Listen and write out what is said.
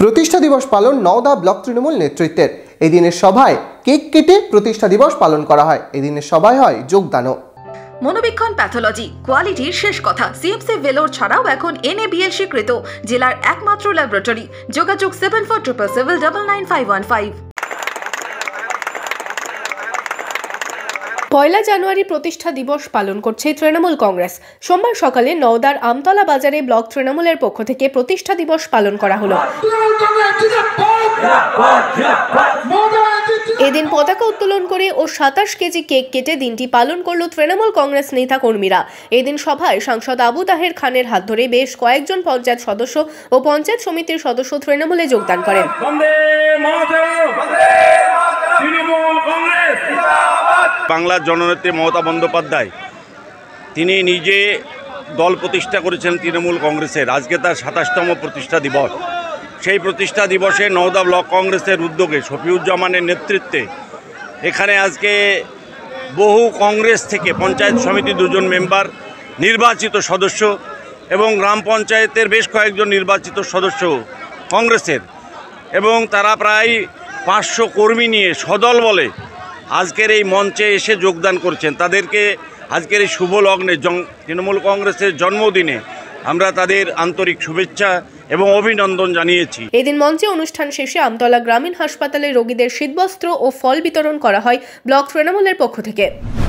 প্রতিষ্ঠা দিবস পালন নওদা ব্লক তৃণমূল নেতৃত্বের। এই দিনের সভায় কেক কেটে প্রতিষ্ঠা দিবস পালন করা হয়। এই দিনের সভায় হয় যোগদানও। মনোবীক্ষণ প্যাথোলজি কোয়ালিটির শেষ কথা। সিএমসি ভেলোর ছাড়াও এখন NABL স্বীকৃত জেলার একমাত্র ল্যাবরেটরি। যোগাযোগ 7477999515। পয়লা জানুয়ারি প্রতিষ্ঠা দিবস পালন করছে তৃণমূল কংগ্রেস। সোমবার সকালে নওদার আমতলা বাজারে ব্লক তৃণমূলের পক্ষ থেকে প্রতিষ্ঠা দিবস পালন করা হলো। এদিন পতাকা উত্তোলন করে ও 27 কেজি কেক কেটে দিনটি পালন করল তৃণমূল কংগ্রেস নেতা কর্মীরা। এদিন সভায় সাংসদ আবু তাহের খানের হাত ধরে বেশ কয়েকজন পঞ্চায়েত সদস্য ও পঞ্চায়েত সমিতির সদস্য তৃণমূলে যোগদান করেন। বাংলার জননেত্রী মমতা বন্দ্যোপাধ্যায় তিনি নিজে দল প্রতিষ্ঠা করেছেন তৃণমূল কংগ্রেসের। আজকে তার 27তম প্রতিষ্ঠা দিবস। সেই প্রতিষ্ঠা দিবসে নওদা ব্লক কংগ্রেসের উদ্যোগে শফিউজ্জামানের নেতৃত্বে এখানে আজকে বহু কংগ্রেস থেকে পঞ্চায়েত সমিতি 2 জন মেম্বার, নির্বাচিত সদস্য এবং গ্রাম পঞ্চায়েতের বেশ কয়েকজন নির্বাচিত সদস্য কংগ্রেসের, এবং তারা প্রায় 500 কর্মী নিয়ে সদল বলে আজকের এই মঞ্চে এসে যোগদান করছেন। তাদেরকে আজকের এই শুভ লগ্নে তৃণমূল কংগ্রেসের জন্মদিনে আমরা তাদের আন্তরিক শুভেচ্ছা এবং অভিনন্দন জানিয়েছি। এদিন মঞ্চে অনুষ্ঠান শেষে আমতলা গ্রামীণ হাসপাতালে রোগীদের শীতবস্ত্র ও ফল বিতরণ করা হয় ব্লক তৃণমূলের পক্ষ থেকে।